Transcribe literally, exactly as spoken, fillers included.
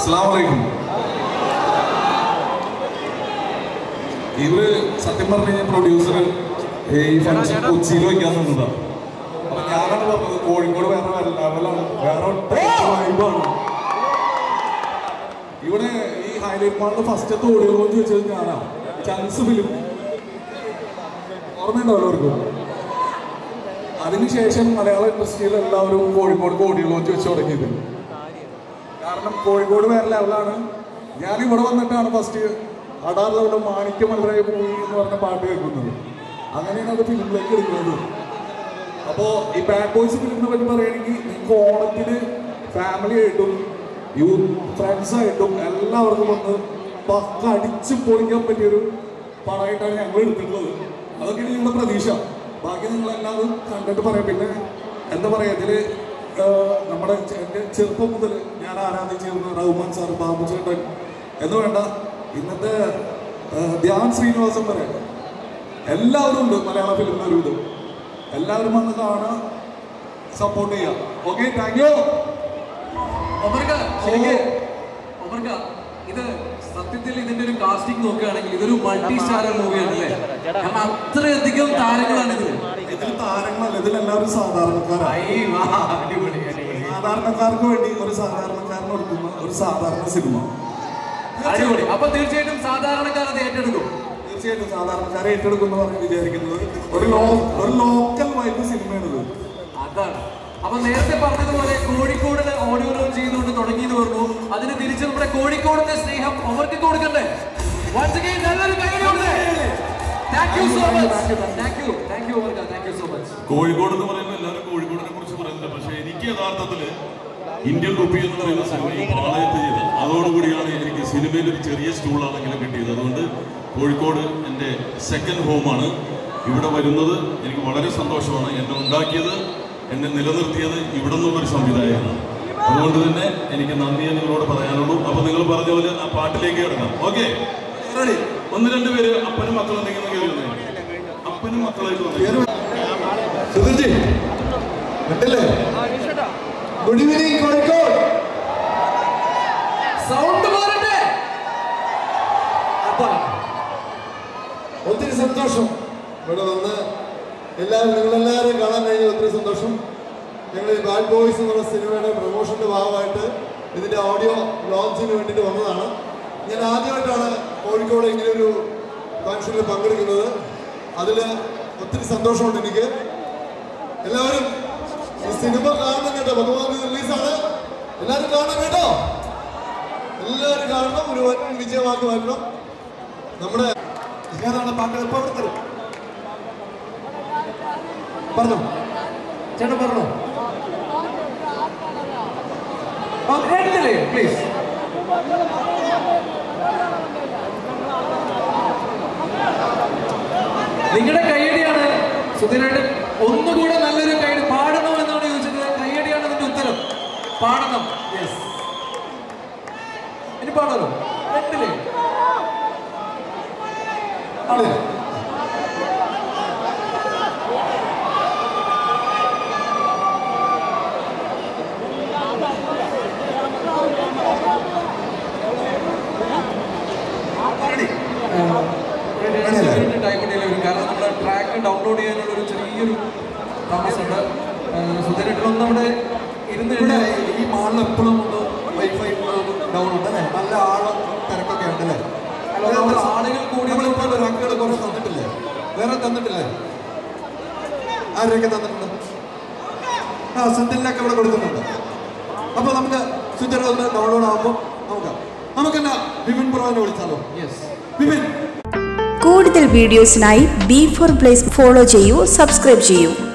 Assalamualaikum. ഇവര് സത്യം പറഞ്ഞു കഴിഞ്ഞാൽ പ്രൊഡ്യൂസർ ഈ ഫംഗ്ഷൻ കൊച്ചിയിൽ വയ്ക്കാൻ നിന്നതാണ്. അപ്പൊ ഞാനാണ് പറഞ്ഞത് കോഴിക്കോട് വേറെ ലെവലാണ്, വേറെ വൈബാണ്. ഇവിടെ ഈ ഹൈലൈറ്റ് മാളിൽ ഫസ്റ്റത്തെ ഓഡിയോ ലോഞ്ച് വെച്ചത് ഞാനാണ്. ചാൻസ് ഫിലിം ഓർമ്മയുണ്ടാവല്ലോ അവർക്കും. അതിനുശേഷം മലയാള ഇൻഡസ്ട്രിയിൽ എല്ലാവരും കോഴിക്കോട് ഓഡിയോ ലോഞ്ച് വെച്ച് തുടങ്ങിയത്. കാരണം കോഴിക്കോട് വേറെ ലെവലാണ്. ഞാനിവിടെ വന്നിട്ടാണ് ഫസ്റ്റ് അടാറിലവിടെ മാണിക്യമലരായ മൂവി എന്ന് പറഞ്ഞ പാട്ട് കേൾക്കുന്നത്. അങ്ങനെയാണ് അത് ഫിലിമിലേക്ക് എടുക്കുന്നത്. അപ്പോൾ ഈ ബാഡ് ബോയ്സ് ഫിലിമിനെ പറ്റി പറയുകയാണെങ്കിൽ നിങ്ങൾക്ക് ഓണത്തിന് ഫാമിലി ആയിട്ടും യൂത്ത് ഫ്രണ്ട്സായിട്ടും എല്ലാവർക്കും വന്ന് പക്ക അടിച്ച് പൊളിക്കാൻ പറ്റിയൊരു പടമായിട്ടാണ് ഞങ്ങൾ എടുത്തിട്ടുള്ളത്. അതൊക്കെയാണ് ഞങ്ങളുടെ പ്രതീക്ഷ. ബാക്കി നിങ്ങളെല്ലാം കണ്ടിട്ട് പറയാം. പിന്നെ എന്താ പറയുക, ഇതിൽ നമ്മുടെ എൻ്റെ ചെറുപ്പം മുതൽ ഞാൻ ആരാധിച്ചിരുന്ന റഹ്മാൻ സാർ, ബാബു ചേട്ടൻ എന്ന് വേണ്ട ഇന്നത്തെ ധ്യാൻ ശ്രീനിവാസൻ വരെ എല്ലാവരും ഉണ്ട് മലയാള ഫിലിമിൽ. ഒരു വിധം എല്ലാവരും വന്ന് കാണാൻ സപ്പോർട്ട് ചെയ്യാം. Okay, thank you. ഇത് സത്യത്തിൽ ഇതിന്റെ ഒരു കാസ്റ്റിംഗ് നോക്കുകയാണെങ്കിൽ ഇതൊരു മൾട്ടി സ്റ്റാറർ മൂവിയാണ് അല്ലേ? കാരണം അത്രയധികം താരങ്ങളാണ് ഇതിൽ. ഇതിൽ താരങ്ങളല്ല, ഇതിലെല്ലാവരും സാധാരണക്കാരായി. സാധാരണക്കാർക്ക് വേണ്ടി ഒരു സാധാരണക്കാരന് കൊടുക്കുന്ന ഒരു സാധാരണ സിനിമ. അടിപൊളി. അപ്പൊ തീർച്ചയായിട്ടും സാധാരണക്കാർ അത് ഏറ്റെടുക്കും. തീർച്ചയായിട്ടും സാധാരണക്കാരെ ഏറ്റെടുക്കും എന്ന് പറഞ്ഞ് വിചാരിക്കുന്നത് ഒരു ഒരു ലോക്കൽ വൈബ് സിനിമയാണിത്. അതാണ്. അപ്പൊ നേരത്തെ പറഞ്ഞതുപോലെ കോഴിക്കോടിന് ഓഡിയോ ലോഞ്ച് ചെയ്തുകൊണ്ട് തുടങ്ങിയെന്ന് പറഞ്ഞു. അതിന് തിരിച്ച് നമ്മുടെ കോഴിക്കോടിന്റെ സ്നേഹം അവർക്ക് കൊടുക്കണ്ടേ? കോഴിക്കോട് എന്ന് പറയുമ്പോൾ എല്ലാവരും കോഴിക്കോടിനെ കുറിച്ച് പറയുന്നുണ്ട്. പക്ഷെ എനിക്ക് യഥാർത്ഥത്തില് ഇന്ത്യൻ കുപ്പി എന്ന് പറയുന്ന സിനിമ ഈ പ്രളയത്തിൽ ചെയ്തത് അതോടുകൂടിയാണ് എനിക്ക് സിനിമയിൽ ഒരു ചെറിയ സ്റ്റൂളാണെങ്കിലും കിട്ടിയത്. അതുകൊണ്ട് കോഴിക്കോട് എൻ്റെ സെക്കൻഡ് ഹോമാണ്. ഇവിടെ വരുന്നത് എനിക്ക് വളരെ സന്തോഷമാണ്. എന്നെ ഉണ്ടാക്കിയത്, എന്നെ നിലനിർത്തിയത് ഇവിടെ നിന്നുള്ളൊരു സംവിധായകനാണ്. അതുകൊണ്ട് തന്നെ എനിക്ക് നന്ദിയെ നിങ്ങളോട് പറയാനുള്ളൂ. അപ്പൊ നിങ്ങൾ പറഞ്ഞ പോലെ ആ പാട്ടിലേക്ക് കിടക്കാം. ഓക്കെ, ഒന്ന് രണ്ട് പേര് അപ്പനും മക്കളും എന്തെങ്കിലും കയറി വന്നേ. അപ്പനും മക്കളായിട്ട് വന്നേ. Good evening Kozhikode. സൗണ്ട് മാറട്ടെ. ഒത്തിരി സന്തോഷം ഇവിടെ വന്ന് എല്ലാവരും നിങ്ങളെല്ലാവരും കാണാൻ കഴിഞ്ഞ ഒത്തിരി സന്തോഷം. ഞങ്ങൾ ഈ ബാഡ് ബോയ്സ് എന്നുള്ള സിനിമയുടെ പ്രൊമോഷന്റെ ഭാഗമായിട്ട് ഇതിന്റെ ഓഡിയോ ലോഞ്ചിന് വേണ്ടിയിട്ട് വന്നതാണ്. ഞാൻ ആദ്യമായിട്ടാണ് കോഴിക്കോട് ഇങ്ങനെയൊരു ഫംഗ്ഷനിൽ പങ്കെടുക്കുന്നത്. അതിൽ ഒത്തിരി സന്തോഷമുണ്ട് എനിക്ക്. എല്ലാവരും ഈ സിനിമ കാണണം കേട്ടോ. ഭഗവാൻ റിലീസാണ്, എല്ലാവരും കാണണം കേട്ടോ. എല്ലാവരും കാണണം, ഒരു വൻ വിജയമാക്കി വരണം. നമ്മുടെ ഏതാണ് പാട്ട് എപ്പോൾ എടുത്തത് പറഞ്ഞോ ചേട്ടൻ പറഞ്ഞോ. പ്ലീസ്. നിങ്ങളുടെ കയ്യടിയാണ് സുധീരേട്ടൻ. ഒന്നുകൂടെ നല്ലൊരു കൈയടി. പാടണോ എന്നാണ് ചോദിച്ചത്. കയ്യടിയാണ് അതിന്റെ ഉത്തരം. പാടണം. യെസ്, ഇനി പാടാലോ. രണ്ടില്ലേ ആളെ കാരണം നമ്മുടെ ട്രാക്ക് ഡൗൺലോഡ് ചെയ്യാനുള്ള ഒരു ചെറിയൊരു താമസമുണ്ട്. സുധീരേട്ടനൊന്നും അവിടെ ഇരുന്ന് കഴിഞ്ഞാൽ ഈ മാളിൽ എപ്പോഴും ഒന്ന് വൈഫൈ ഡൗൺ ഉണ്ട് അല്ലേ? നല്ല ആളും തിരക്കൊക്കെ ഉണ്ടല്ലേ? ആളുകൾ കൂടി വാക്കുകൾ കുറച്ച് തന്നിട്ടില്ലേ? വേറെ തന്നിട്ടില്ലേ? ആരൊക്കെ തന്നിട്ടുണ്ട്? ആ സെന്റിലൊക്കെ ഇവിടെ കൊടുക്കുന്നുണ്ട്. അപ്പോൾ നമുക്ക് സ്വിച്ച് ഒന്ന് ഡൗൺലോഡ് ആകുമ്പോൾ നോക്കാം. നമുക്ക് എന്നാ വിപിൻ ബ്രോനെ വിളിച്ചാലോ? വിപിൻ. കൂടുതൽ വീഡിയോസിനായി ബി ഫോർ പ്ലേസ് ഫോളോ ചെയ്യൂ, സബ്സ്ക്രൈബ് ചെയ്യൂ.